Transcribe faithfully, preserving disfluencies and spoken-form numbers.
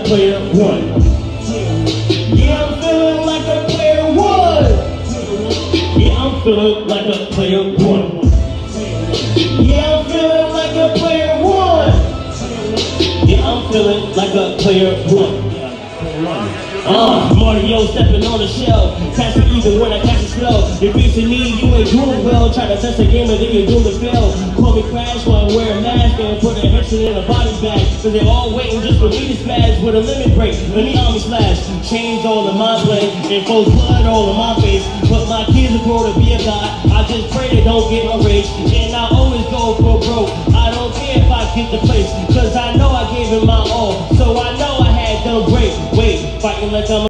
player one. Yeah, I'm feeling like a player one. Yeah, I'm feeling like a player one. Yeah, I'm feeling like a player one. Yeah, I'm feeling like a player one. Uh, Mario stepping on the shelf, catch it even when I catch it slow. If it's a need, you ain't doing well. Try to test the game and then you're doing the fail. Call me crash while I wear a mask and put a headset in a body bag. Cause they all waiting just for me to spaz with a limit break. Let me army slash, chains all in my blade, and folks blood all in my face. But my kids are grown to be a god. I just pray they don't get my rage. And I always go for broke. I don't care if I get the place, cause I know I gave it my all. So I know I had done great. Wait, fighting like I'm